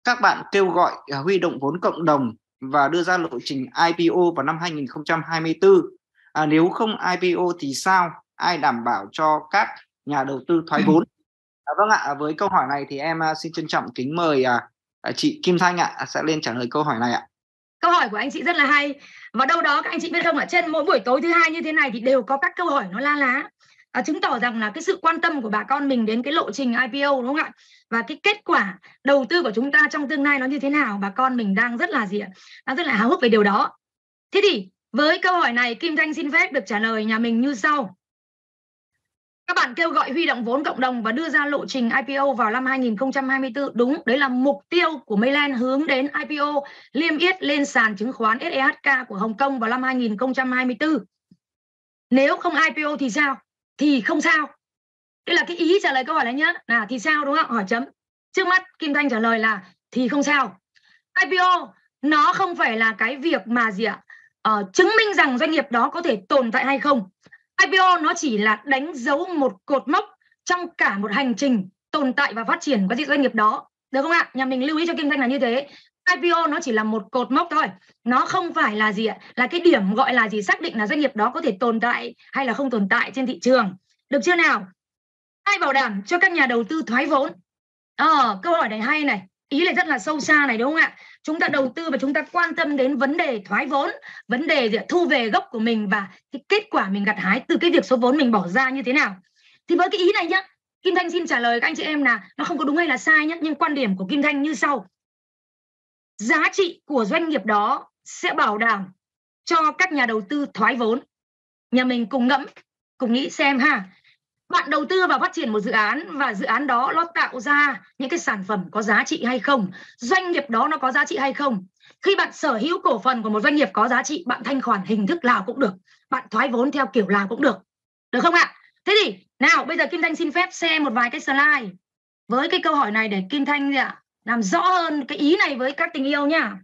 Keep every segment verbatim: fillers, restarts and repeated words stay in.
các bạn kêu gọi uh, huy động vốn cộng đồng và đưa ra lộ trình I P O vào năm hai nghìn không trăm hai mươi tư. À, nếu không I P O thì sao? Ai đảm bảo cho các nhà đầu tư thoái vốn? À, vâng ạ, với câu hỏi này thì em uh, xin trân trọng kính mời uh, chị Kim Thanh ạ sẽ lên trả lời câu hỏi này ạ. Câu hỏi của anh chị rất là hay. Và đâu đó các anh chị biết không, ở trên mỗi buổi tối thứ hai như thế này thì đều có các câu hỏi nó la lá, à, chứng tỏ rằng là cái sự quan tâm của bà con mình đến cái lộ trình I P O, đúng không ạ? Và cái kết quả đầu tư của chúng ta trong tương lai nó như thế nào, bà con mình đang rất là gì ạ? Đang rất là háo hức về điều đó. Thế thì với câu hỏi này, Kim Thanh xin phép được trả lời nhà mình như sau. Các bạn kêu gọi huy động vốn cộng đồng và đưa ra lộ trình I P O vào năm hai nghìn không trăm hai mươi tư. Đúng, đấy là mục tiêu của Mayland hướng đến I P O liêm yết lên sàn chứng khoán S E H K của Hồng Kông vào năm hai nghìn không trăm hai mươi tư. Nếu không I P O thì sao? Thì không sao. Đây là cái ý trả lời câu hỏi này nhé. À, thì sao, đúng không? Hỏi chấm. Trước mắt Kim Thanh trả lời là thì không sao. I P O nó không phải là cái việc mà gì ạ? Ờ, chứng minh rằng doanh nghiệp đó có thể tồn tại hay không. I P O nó chỉ là đánh dấu một cột mốc trong cả một hành trình tồn tại và phát triển của doanh nghiệp đó. Được không ạ? Nhà mình lưu ý cho Kim Thanh là như thế. I P O nó chỉ là một cột mốc thôi. Nó không phải là gì ạ? Là cái điểm gọi là gì xác định là doanh nghiệp đó có thể tồn tại hay là không tồn tại trên thị trường. Được chưa nào? Ai bảo đảm cho các nhà đầu tư thoái vốn? Ờ, câu hỏi này hay này. Ý này rất là sâu xa này, đúng không ạ? Chúng ta đầu tư và chúng ta quan tâm đến vấn đề thoái vốn, vấn đề gì? Thu về gốc của mình và cái kết quả mình gặt hái từ cái việc số vốn mình bỏ ra như thế nào. Thì với cái ý này nhá, Kim Thanh xin trả lời các anh chị em là nó không có đúng hay là sai nhé, nhưng quan điểm của Kim Thanh như sau. Giá trị của doanh nghiệp đó sẽ bảo đảm cho các nhà đầu tư thoái vốn. Nhà mình cùng ngẫm, cùng nghĩ xem ha. Bạn đầu tư vào phát triển một dự án và dự án đó nó tạo ra những cái sản phẩm có giá trị hay không, doanh nghiệp đó nó có giá trị hay không. Khi bạn sở hữu cổ phần của một doanh nghiệp có giá trị, bạn thanh khoản hình thức nào cũng được, bạn thoái vốn theo kiểu nào cũng được, được không ạ? Thế thì nào bây giờ Kim Thanh xin phép xem một vài cái slide với cái câu hỏi này để Kim Thanh làm rõ hơn cái ý này với các tình yêu nhá.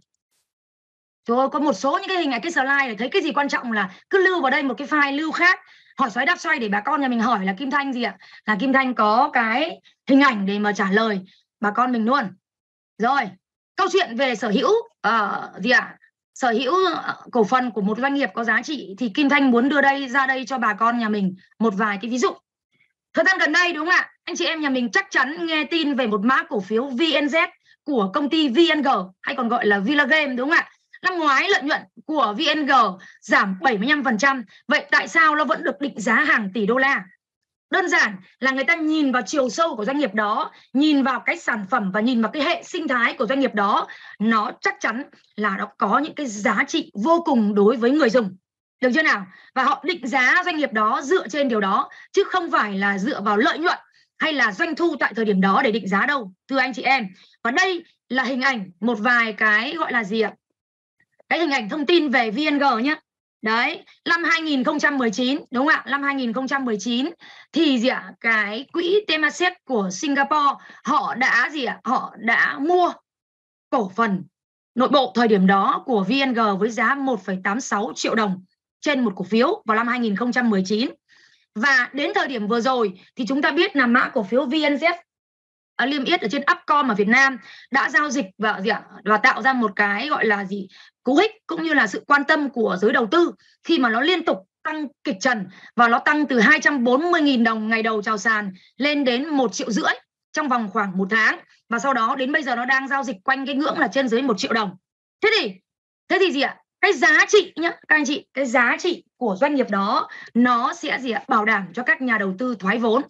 Trời ơi, có một số những cái hình ảnh cái slide để thấy cái gì quan trọng là cứ lưu vào đây một cái file lưu khác, hỏi xoáy đáp xoay để bà con nhà mình hỏi là Kim Thanh gì ạ? Là Kim Thanh có cái hình ảnh để mà trả lời bà con mình luôn. Rồi, câu chuyện về sở hữu uh, gì ạ? Sở hữu uh, cổ phần của một doanh nghiệp có giá trị thì Kim Thanh muốn đưa đây ra đây cho bà con nhà mình một vài cái ví dụ. Thời gian gần đây, đúng không ạ? Anh chị em nhà mình chắc chắn nghe tin về một mã cổ phiếu V N Z của công ty V N G hay còn gọi là Villagame, đúng không ạ? Năm ngoái lợi nhuận của V N G giảm bảy mươi lăm phần trăm. Vậy tại sao nó vẫn được định giá hàng tỷ đô la? Đơn giản là người ta nhìn vào chiều sâu của doanh nghiệp đó, nhìn vào cái sản phẩm và nhìn vào cái hệ sinh thái của doanh nghiệp đó, nó chắc chắn là nó có những cái giá trị vô cùng đối với người dùng. Được chưa nào? Và họ định giá doanh nghiệp đó dựa trên điều đó, chứ không phải là dựa vào lợi nhuận hay là doanh thu tại thời điểm đó để định giá đâu, thưa anh chị em. Và đây là hình ảnh một vài cái gọi là gì ạ? Cái hình ảnh thông tin về V N G nhé. Đấy, năm hai nghìn không trăm mười chín, đúng không ạ? Năm hai nghìn không trăm mười chín thì gì ạ? Cái quỹ Temasek của Singapore họ đã gì ạ? Họ đã mua cổ phần nội bộ thời điểm đó của V N G với giá một phẩy tám sáu triệu đồng trên một cổ phiếu vào năm hai nghìn không trăm mười chín. Và đến thời điểm vừa rồi thì chúng ta biết là mã cổ phiếu V N Z ở liêm yết ở trên Upcom ở Việt Nam đã giao dịch và gì ạ? Và tạo ra một cái gọi là gì? Cú hích cũng như là sự quan tâm của giới đầu tư khi mà nó liên tục tăng kịch trần và nó tăng từ hai trăm bốn mươi nghìn đồng ngày đầu chào sàn lên đến một triệu rưỡi trong vòng khoảng một tháng, và sau đó đến bây giờ nó đang giao dịch quanh cái ngưỡng là trên dưới một triệu đồng. Thế thì thế thì gì ạ? Cái giá trị nhá các anh chị, cái giá trị của doanh nghiệp đó nó sẽ gì ạ? Bảo đảm cho các nhà đầu tư thoái vốn.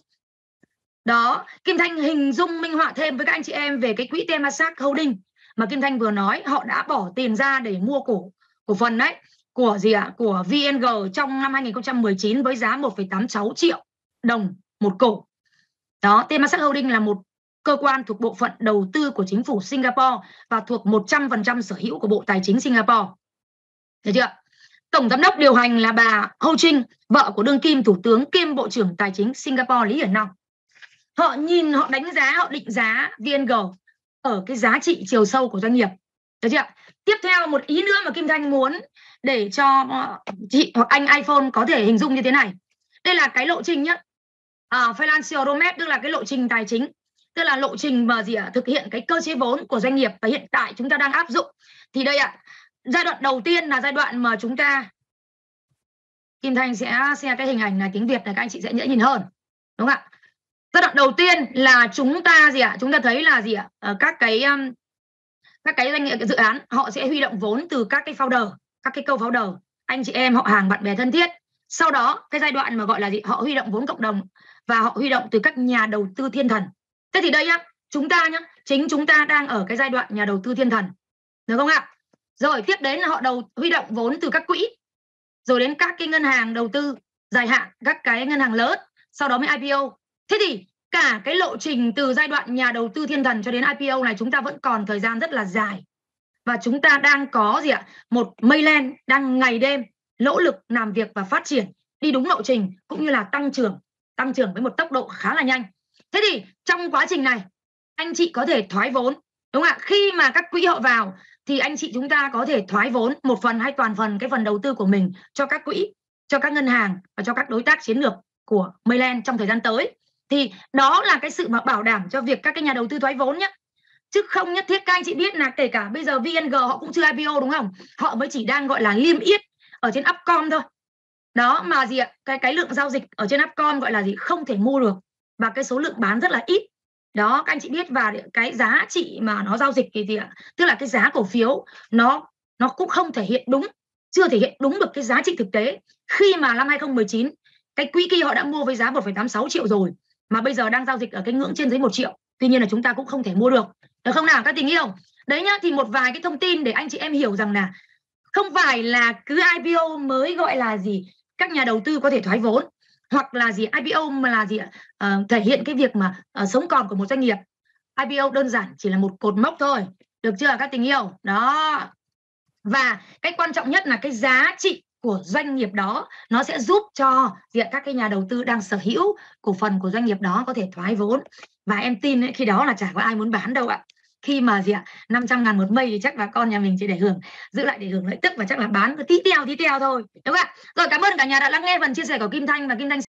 Đó, Kim Thanh hình dung minh họa thêm với các anh chị em về cái quỹ Temasek Holding mà Kim Thanh vừa nói, họ đã bỏ tiền ra để mua cổ cổ phần đấy của gì ạ? Của V N G trong năm hai nghìn không trăm mười chín với giá một phẩy tám sáu triệu đồng một cổ. Đó, Temasek Holding là một cơ quan thuộc bộ phận đầu tư của chính phủ Singapore và thuộc một trăm phần trăm sở hữu của Bộ Tài chính Singapore. Được chưa? Tổng giám đốc điều hành là bà Ho Ching, vợ của đương kim thủ tướng kiêm Bộ trưởng Tài chính Singapore Lý Hiển Long. Họ nhìn, họ đánh giá, họ định giá V N G ở cái giá trị chiều sâu của doanh nghiệp. Được chưa? Tiếp theo một ý nữa mà Kim Thanh muốn để cho chị hoặc anh iPhone có thể hình dung như thế này. Đây là cái lộ trình nhé. À, Financial Roadmap tức là cái lộ trình tài chính. tức là lộ trình mà gì ạ thực hiện cái cơ chế vốn của doanh nghiệp và hiện tại chúng ta đang áp dụng. Thì đây ạ, giai đoạn đầu tiên là giai đoạn mà chúng ta, Kim Thanh sẽ share cái hình ảnh này tiếng Việt này, các anh chị sẽ dễ nhìn hơn, đúng không ạ? Giai đoạn đầu tiên là chúng ta gì ạ chúng ta thấy là gì ạ ở các cái um, các cái doanh nghiệp dự án họ sẽ huy động vốn từ các cái founder, các cái co-founder, anh chị em họ hàng bạn bè thân thiết. Sau đó cái giai đoạn mà gọi là gì họ huy động vốn cộng đồng và họ huy động từ các nhà đầu tư thiên thần. Thế thì đây nhá, chúng ta nhá, chính chúng ta đang ở cái giai đoạn nhà đầu tư thiên thần, được không ạ? Rồi tiếp đến là họ đầu huy động vốn từ các quỹ, rồi đến các cái ngân hàng đầu tư dài hạn, các cái ngân hàng lớn, sau đó mới i pê o. Thế thì cả cái lộ trình từ giai đoạn nhà đầu tư thiên thần cho đến i pê o này chúng ta vẫn còn thời gian rất là dài. Và chúng ta đang có gì ạ? Một Mayland đang ngày đêm nỗ lực làm việc và phát triển đi đúng lộ trình, cũng như là tăng trưởng, tăng trưởng với một tốc độ khá là nhanh. Thế thì trong quá trình này anh chị có thể thoái vốn, đúng không ạ? Khi mà các quỹ họ vào thì anh chị chúng ta có thể thoái vốn một phần hay toàn phần cái phần đầu tư của mình cho các quỹ, cho các ngân hàng và cho các đối tác chiến lược của Mayland trong thời gian tới. Thì đó là cái sự mà bảo đảm cho việc các cái nhà đầu tư thoái vốn nhé. Chứ không nhất thiết, các anh chị biết là kể cả bây giờ vê en giê họ cũng chưa i pê o, đúng không? Họ mới chỉ đang gọi là liêm yết ở trên Upcom thôi. Đó mà gì ạ? Cái cái lượng giao dịch ở trên Upcom gọi là gì? Không thể mua được, và cái số lượng bán rất là ít. Đó các anh chị biết, và cái giá trị mà nó giao dịch thì gì ạ? Tức là cái giá cổ phiếu nó nó cũng không thể hiện đúng, chưa thể hiện đúng được cái giá trị thực tế. Khi mà năm hai không một chín cái quỹ kia họ đã mua với giá một phẩy tám sáu triệu rồi, mà bây giờ đang giao dịch ở cái ngưỡng trên dưới một triệu. Tuy nhiên là chúng ta cũng không thể mua được, được không nào các tình yêu? Đấy nhá, thì một vài cái thông tin để anh chị em hiểu rằng là không phải là cứ i pê o mới gọi là gì các nhà đầu tư có thể thoái vốn, hoặc là gì i pê o mà là gì ạ? Uh, thể hiện cái việc mà uh, sống còn của một doanh nghiệp. i pê o đơn giản chỉ là một cột mốc thôi, được chưa các tình yêu? Đó. Và cái quan trọng nhất là cái giá trị của doanh nghiệp đó nó sẽ giúp cho gì ạ? Các cái nhà đầu tư đang sở hữu cổ phần của doanh nghiệp đó có thể thoái vốn. Và em tin ấy, khi đó là chả có ai muốn bán đâu ạ. Khi mà gì ạ năm trăm ngàn một mây thì chắc bà con nhà mình chỉ để hưởng, giữ lại để hưởng lợi tức, và chắc là bán cứ tí teo tí teo thôi, đúng không ạ? Rồi, cảm ơn cả nhà đã lắng nghe phần chia sẻ của Kim Thanh, và Kim Thanh